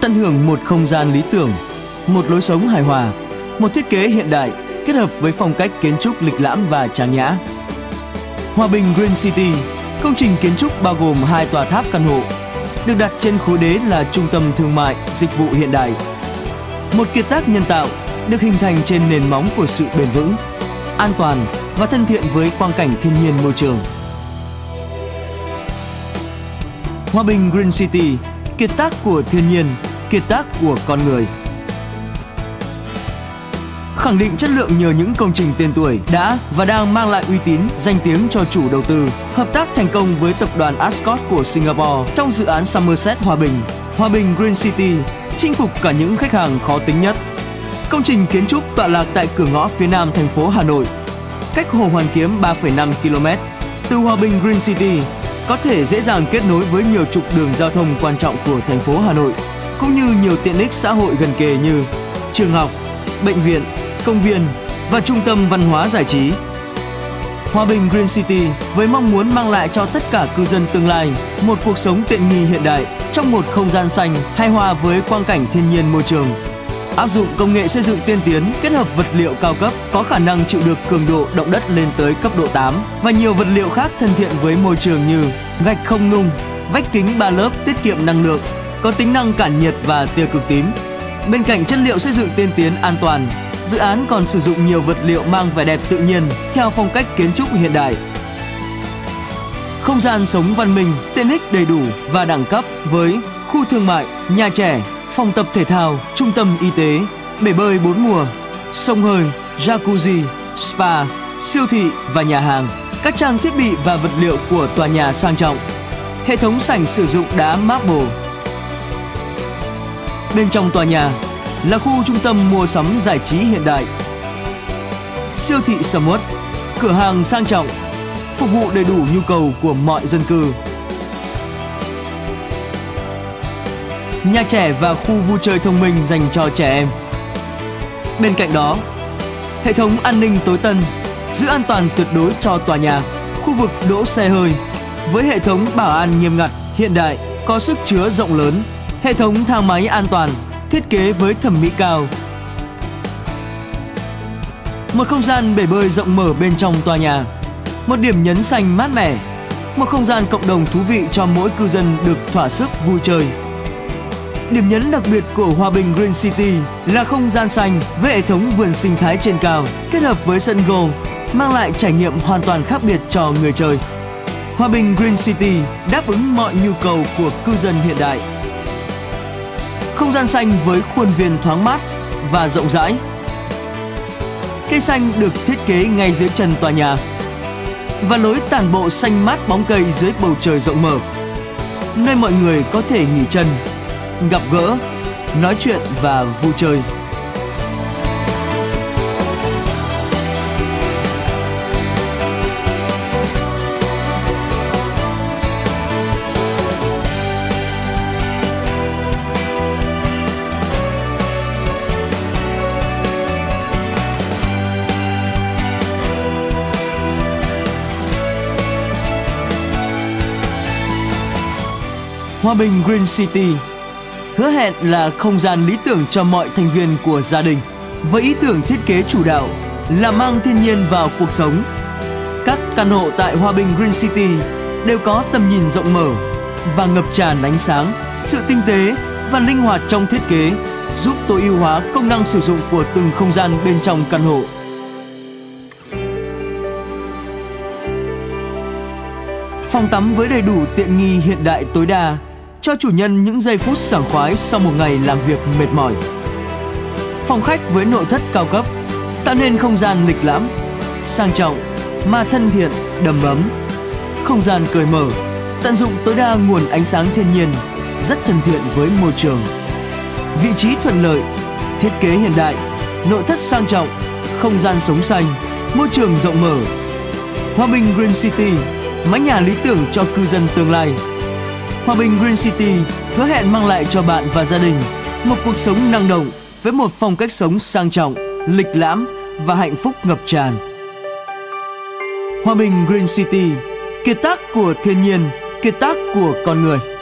tận hưởng một không gian lý tưởng, một lối sống hài hòa, một thiết kế hiện đại kết hợp với phong cách kiến trúc lịch lãm và trang nhã. Hòa Bình Green City, công trình kiến trúc bao gồm 2 tòa tháp căn hộ, được đặt trên khối đế là trung tâm thương mại, dịch vụ hiện đại. Một kiệt tác nhân tạo được hình thành trên nền móng của sự bền vững, an toàn và thân thiện với quang cảnh thiên nhiên môi trường. Hòa Bình Green City, kiệt tác của thiên nhiên, kiệt tác của con người. Khẳng định chất lượng nhờ những công trình tên tuổi đã và đang mang lại uy tín, danh tiếng cho chủ đầu tư. Hợp tác thành công với tập đoàn Ascot của Singapore trong dự án Somerset Hòa Bình. Hòa Bình Green City chinh phục cả những khách hàng khó tính nhất. Công trình kiến trúc tọa lạc tại cửa ngõ phía nam thành phố Hà Nội, cách Hồ Hoàn Kiếm 3,5 km. Từ Hòa Bình Green City có thể dễ dàng kết nối với nhiều trục đường giao thông quan trọng của thành phố Hà Nội, cũng như nhiều tiện ích xã hội gần kề như trường học, bệnh viện, công viên và trung tâm văn hóa giải trí. Hòa Bình Green City với mong muốn mang lại cho tất cả cư dân tương lai một cuộc sống tiện nghi hiện đại trong một không gian xanh hài hòa với quang cảnh thiên nhiên môi trường. Áp dụng công nghệ xây dựng tiên tiến kết hợp vật liệu cao cấp có khả năng chịu được cường độ động đất lên tới cấp độ 8 và nhiều vật liệu khác thân thiện với môi trường như gạch không nung, vách kính 3 lớp tiết kiệm năng lượng, có tính năng cản nhiệt và tia cực tím. Bên cạnh chất liệu xây dựng tiên tiến an toàn, dự án còn sử dụng nhiều vật liệu mang vẻ đẹp tự nhiên theo phong cách kiến trúc hiện đại. Không gian sống văn minh, tiện ích đầy đủ và đẳng cấp với khu thương mại, nhà trẻ, phòng tập thể thao, trung tâm y tế, bể bơi 4 mùa, sông hơi, jacuzzi, spa, siêu thị và nhà hàng. Các trang thiết bị và vật liệu của tòa nhà sang trọng. Hệ thống sảnh sử dụng đá marble. Bên trong tòa nhà là khu trung tâm mua sắm giải trí hiện đại. Siêu thị sầm uất, cửa hàng sang trọng, phục vụ đầy đủ nhu cầu của mọi dân cư. Nhà trẻ và khu vui chơi thông minh dành cho trẻ em. Bên cạnh đó, hệ thống an ninh tối tân, giữ an toàn tuyệt đối cho tòa nhà, khu vực đỗ xe hơi với hệ thống bảo an nghiêm ngặt, hiện đại, có sức chứa rộng lớn, hệ thống thang máy an toàn, thiết kế với thẩm mỹ cao. Một không gian bể bơi rộng mở bên trong tòa nhà, một điểm nhấn xanh mát mẻ, một không gian cộng đồng thú vị cho mỗi cư dân được thỏa sức vui chơi. Điểm nhấn đặc biệt của Hòa Bình Green City là không gian xanh với hệ thống vườn sinh thái trên cao kết hợp với sân golf, mang lại trải nghiệm hoàn toàn khác biệt cho người chơi. Hòa Bình Green City đáp ứng mọi nhu cầu của cư dân hiện đại. Không gian xanh với khuôn viên thoáng mát và rộng rãi. Cây xanh được thiết kế ngay dưới chân tòa nhà và lối tản bộ xanh mát bóng cây dưới bầu trời rộng mở, nơi mọi người có thể nghỉ chân, gặp gỡ, nói chuyện và vui chơi. Hòa Bình Green City hứa hẹn là không gian lý tưởng cho mọi thành viên của gia đình, với ý tưởng thiết kế chủ đạo là mang thiên nhiên vào cuộc sống. Các căn hộ tại Hòa Bình Green City đều có tầm nhìn rộng mở và ngập tràn ánh sáng. Sự tinh tế và linh hoạt trong thiết kế giúp tối ưu hóa công năng sử dụng của từng không gian bên trong căn hộ. Phòng tắm với đầy đủ tiện nghi hiện đại tối đa, cho chủ nhân những giây phút sảng khoái sau một ngày làm việc mệt mỏi. Phòng khách với nội thất cao cấp, tạo nên không gian lịch lãm, sang trọng mà thân thiện, đầm ấm. Không gian cởi mở, tận dụng tối đa nguồn ánh sáng thiên nhiên, rất thân thiện với môi trường. Vị trí thuận lợi, thiết kế hiện đại, nội thất sang trọng, không gian sống xanh, môi trường rộng mở. Hòa Bình Green City, mái nhà lý tưởng cho cư dân tương lai. Hòa Bình Green City hứa hẹn mang lại cho bạn và gia đình một cuộc sống năng động với một phong cách sống sang trọng, lịch lãm và hạnh phúc ngập tràn. Hòa Bình Green City, kiệt tác của thiên nhiên, kiệt tác của con người.